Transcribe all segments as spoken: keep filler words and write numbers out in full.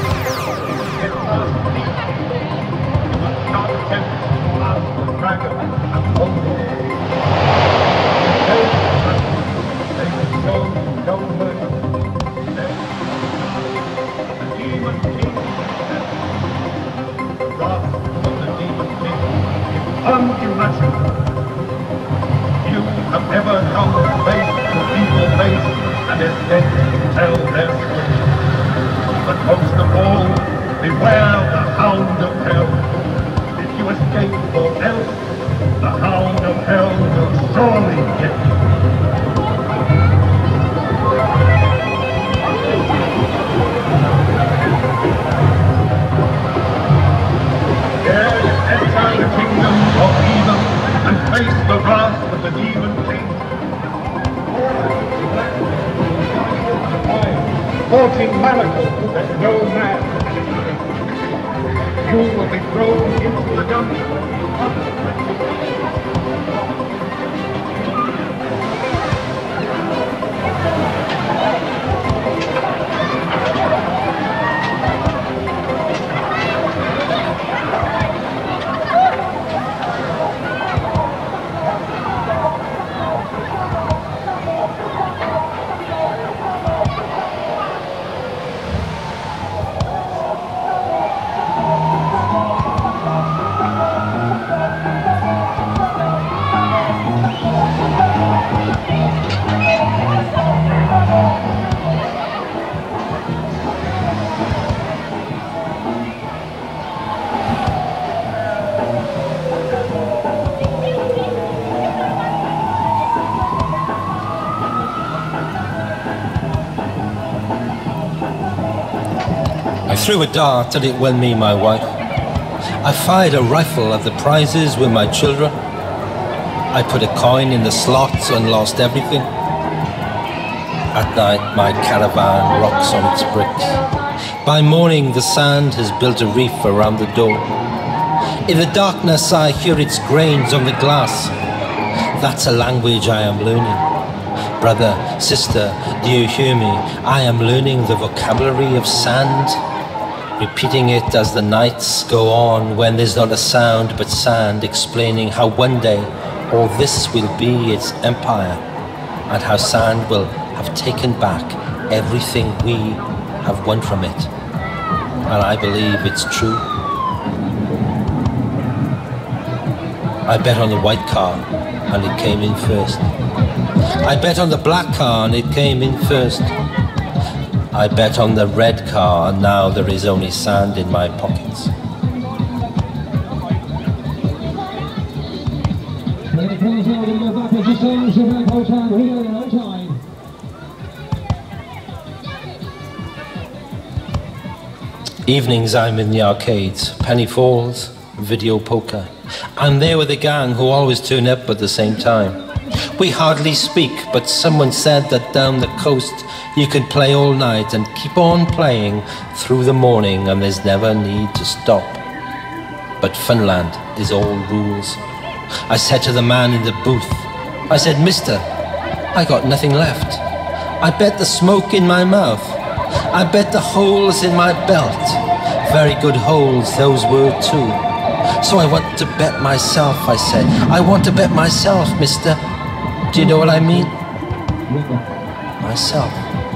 I threw a dart and it won me my wife. I fired a rifle at the prizes with my children. I put a coin in the slots and lost everything. At night my caravan rocks on its bricks. By morning the sand has built a reef around the door. In the darkness I hear its grains on the glass. That's a language I am learning. Brother, sister, do you hear me? I am learning the vocabulary of sand. Repeating it as the nights go on, when there's not a sound but sand, explaining how one day all this will be its empire, and how sand will have taken back everything we have won from it. And I believe it's true. I bet on the white car and it came in first. I bet on the black car and it came in first. I bet on the red car and now there is only sand in my pockets. Evenings I'm in the arcades, penny falls, video poker. I'm there with a gang who always turn up at the same time. We hardly speak, but someone said that down the coast you can play all night and keep on playing through the morning and there's never need to stop. But Funland is all rules. I said to the man in the booth, I said, mister, I got nothing left. I bet the smoke in my mouth. I bet the holes in my belt. Very good holes those were too. So I want to bet myself, I said. I want to bet myself, mister. Do you know what I mean? Myself.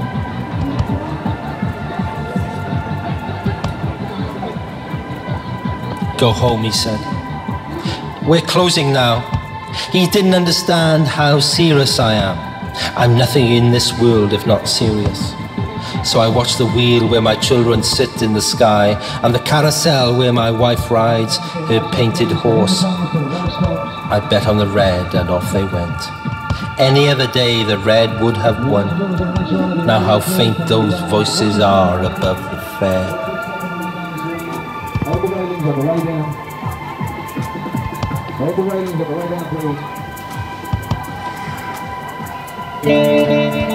Go home, he said. We're closing now. He didn't understand how serious I am. I'm nothing in this world if not serious. So I watch the wheel where my children sit in the sky, and the carousel where my wife rides her painted horse. I bet on the red and off they went. Any other day the red would have won. Now how faint those voices are above the fair. Hold the railings on the way down. Hold the railings on the way down, please.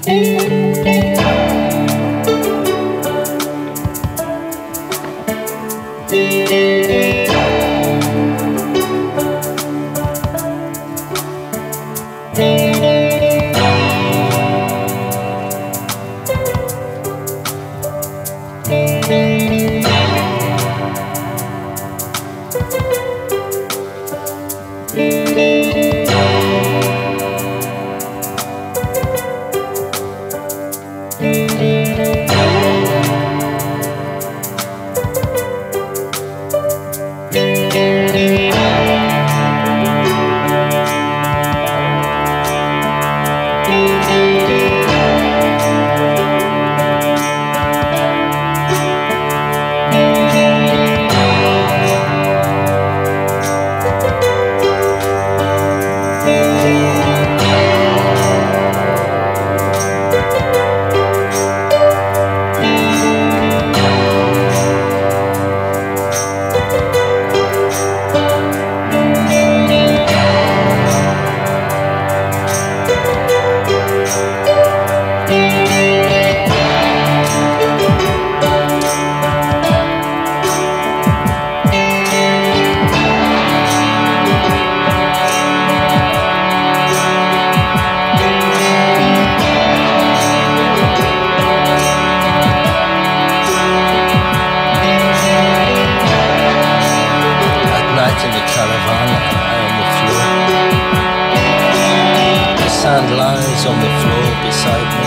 On the floor beside me,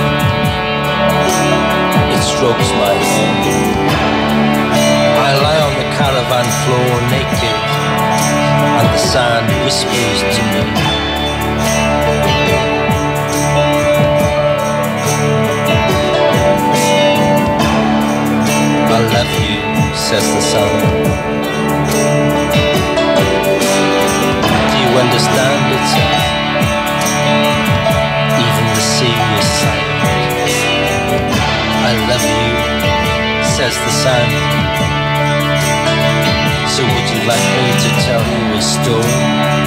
it strokes my hair. I lie on the caravan floor naked, and the sand whispers to me. I love you, says the sun. Do you understand it, sir? Sea is silent. I love you, says the sand. So would you like me to tell you a story?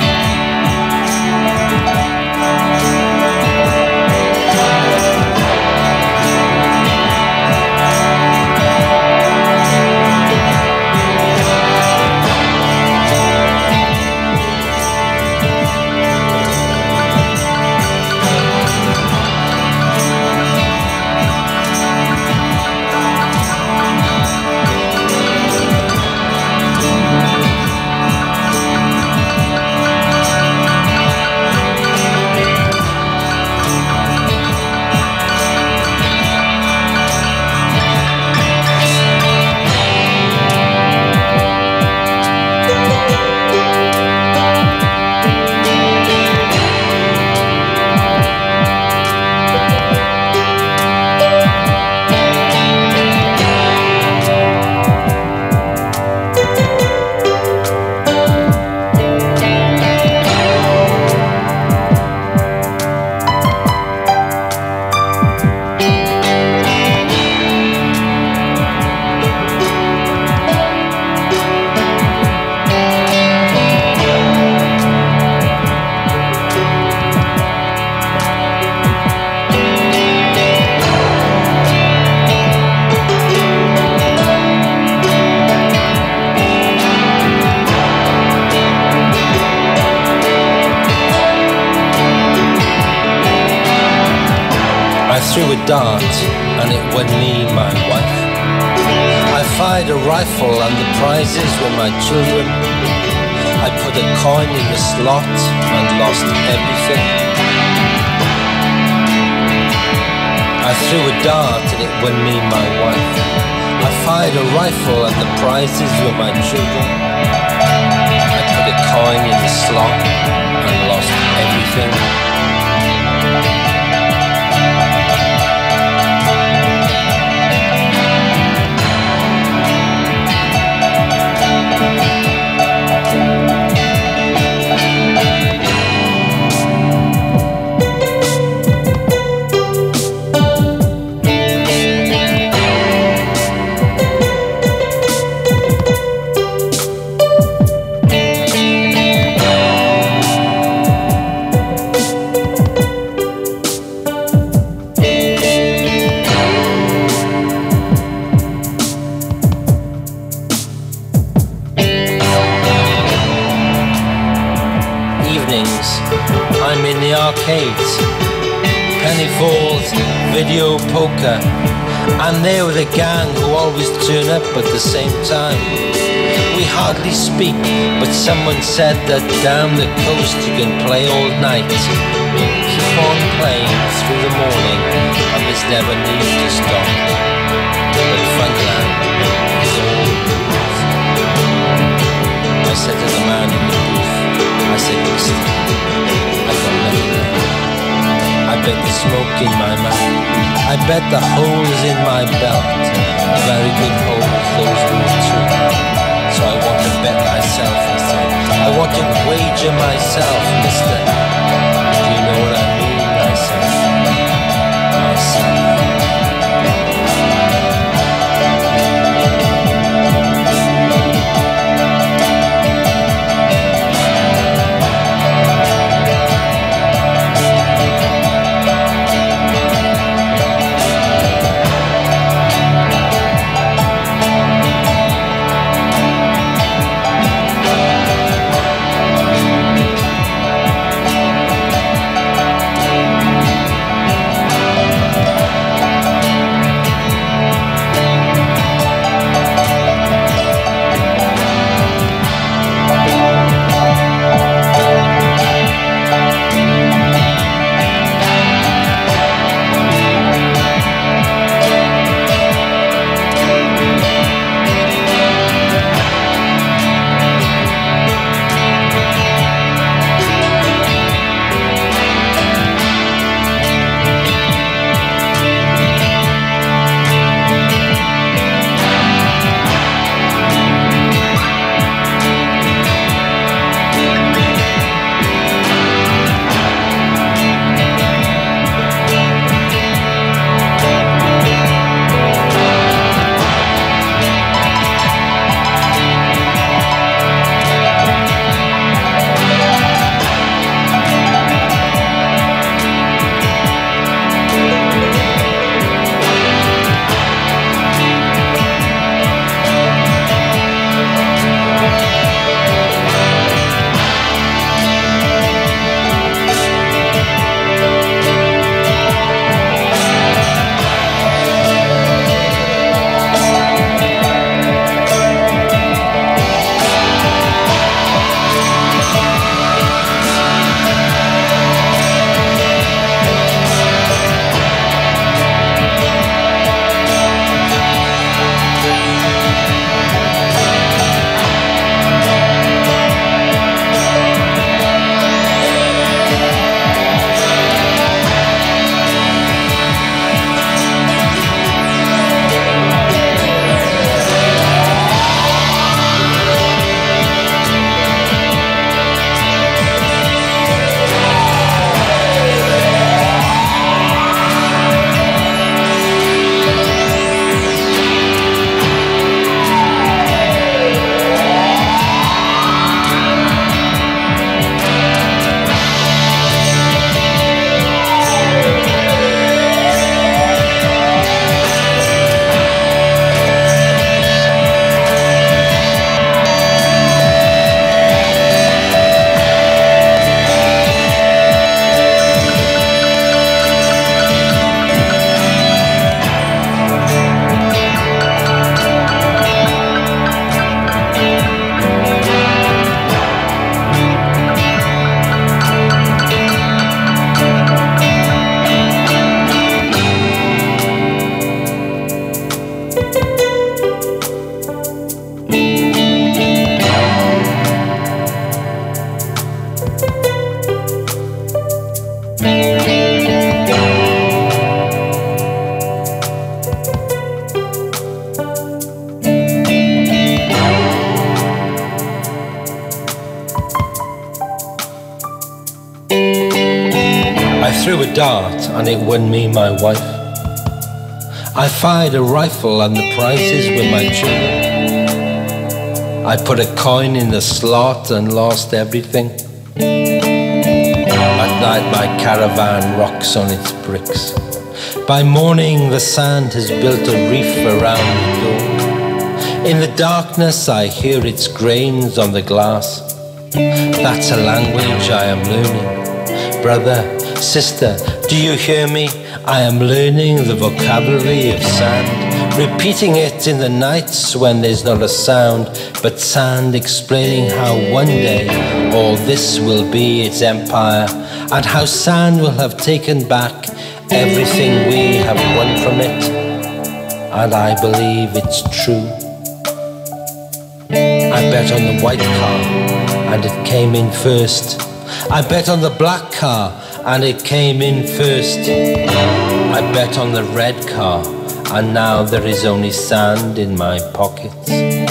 Threw a dart and it went me, my wife. I fired a rifle and the prizes were my children. I put a coin in the slot and lost everything. I threw a dart and it went me, my wife. I fired a rifle and the prizes were my children. I put a coin in the slot and lost everything. arcades, penny falls, video poker, and there were the gang who always turn up at the same time. We hardly speak, but someone said that down the coast you can play all night. Keep on playing through the morning, and there's never need to stop. But Funland is all booze. I said to the man in the booth, I said, listen, I got nothing left. I bet the smoke in my mouth, I bet the holes in my belt, very good holes, those were too. So I want to bet myself, I said. I want to wager myself, mister. Do you know what I mean, myself? Myself. I threw a dart and it won me my wife. I fired a rifle and the prizes were my children. I put a coin in the slot and lost everything. At night my caravan rocks on its bricks. By morning the sand has built a reef around the door. In the darkness I hear its grains on the glass. That's a language I am learning. Brother, Sister, do you hear me? I am learning the vocabulary of sand, repeating it in the nights when there's not a sound, but sand explaining how one day all this will be its empire, and how sand will have taken back everything we have won from it. And I believe it's true. I bet on the white car, and it came in first. I bet on the black car, and it came in first. I bet on the red car, and now there is only sand in my pockets.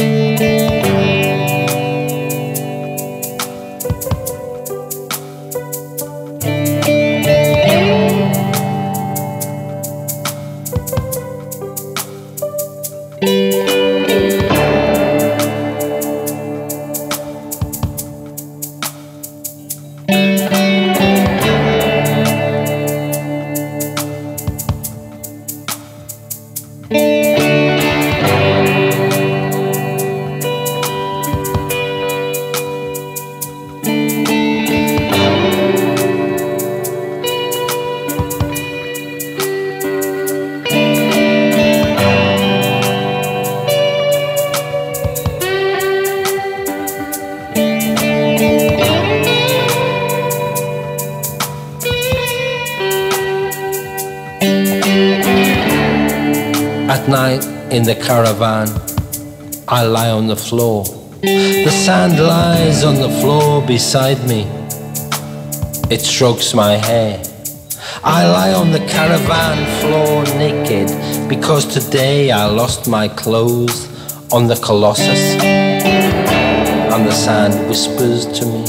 At night in the caravan, I lie on the floor. The sand lies on the floor beside me. It strokes my hair. I lie on the caravan floor naked because today I lost my clothes on the Colossus. And the sand whispers to me,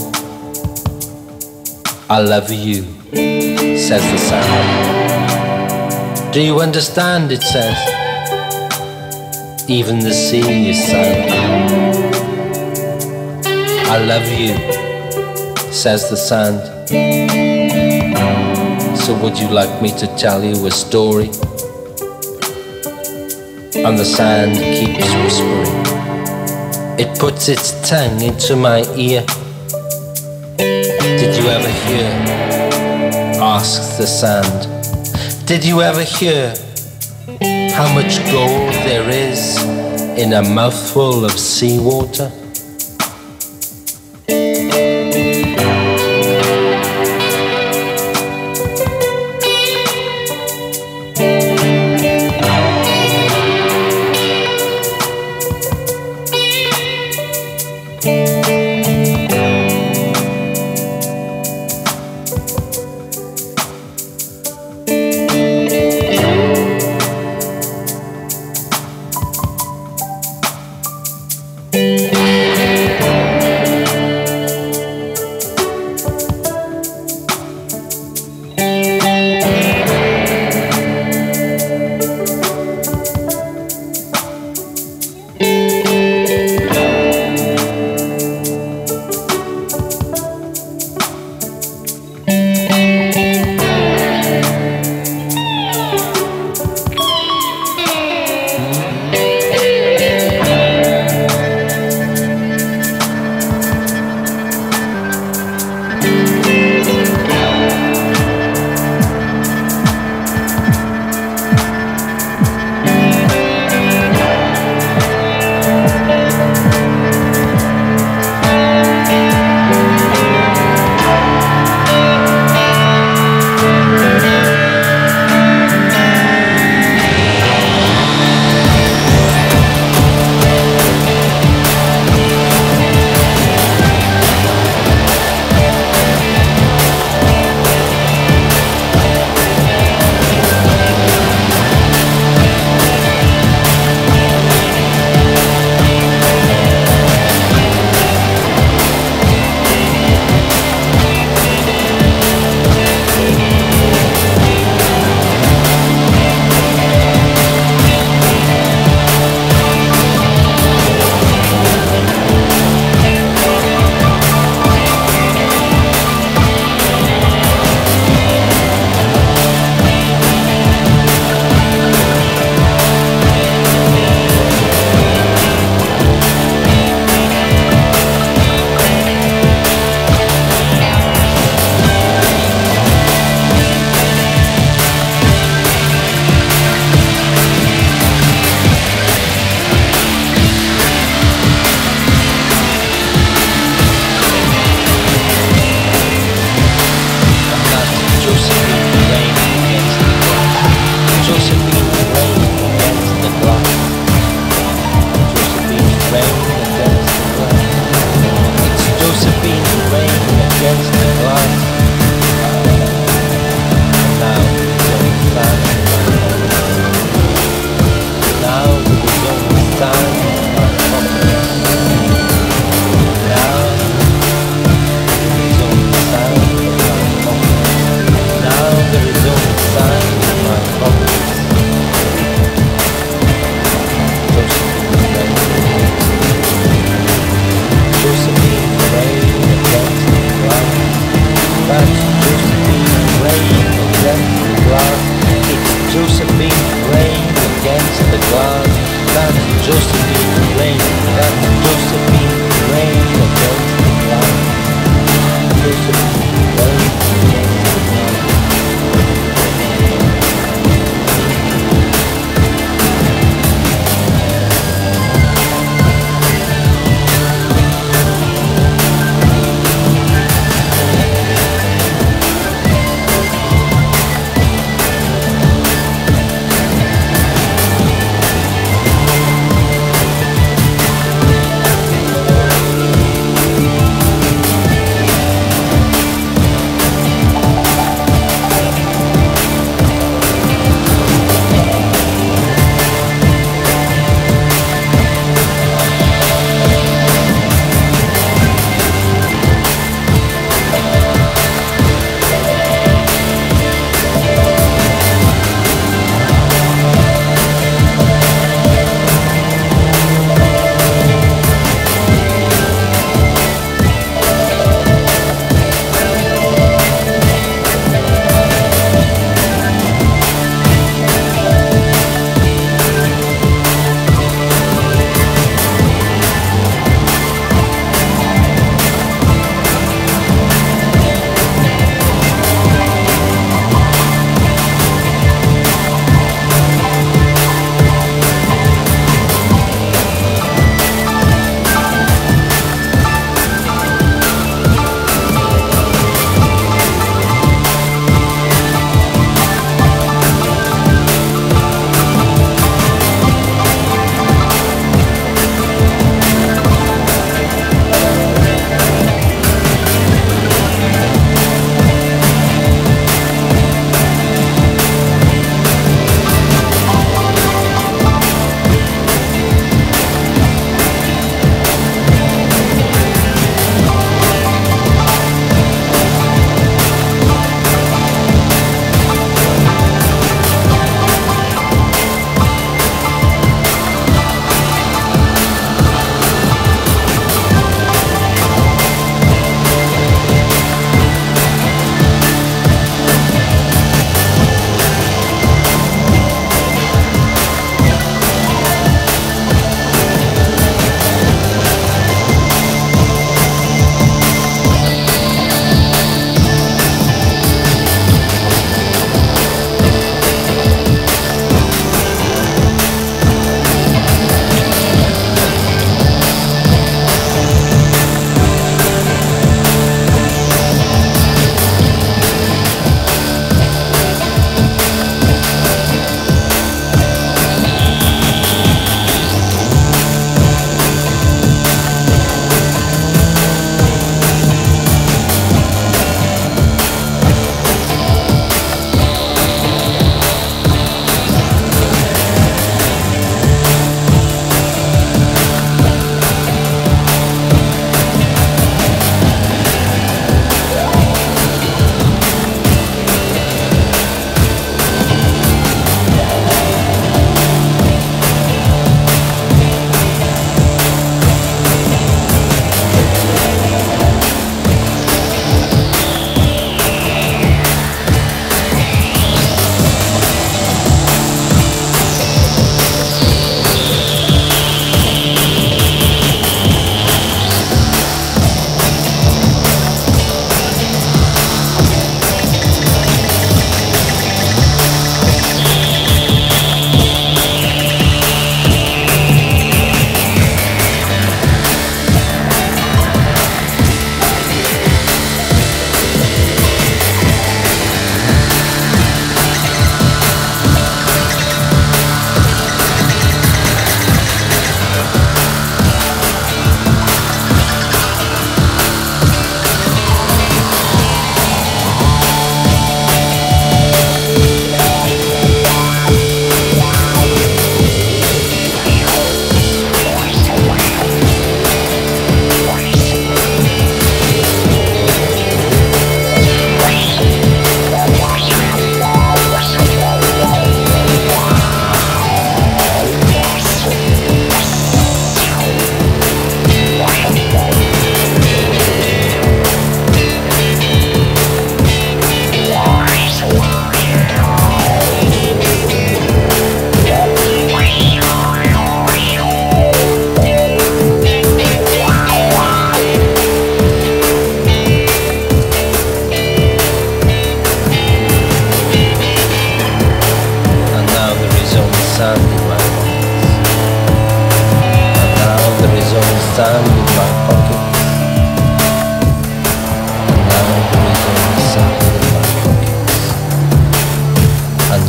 I love you, says the sand. Do you understand, it says. Even the sea is silent. I love you, says the sand. So would you like me to tell you a story? And the sand keeps whispering. It puts its tongue into my ear. Did you ever hear? Asks the sand. Did you ever hear how much gold there is in a mouthful of seawater? Thank you.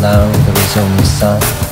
now there is only sound.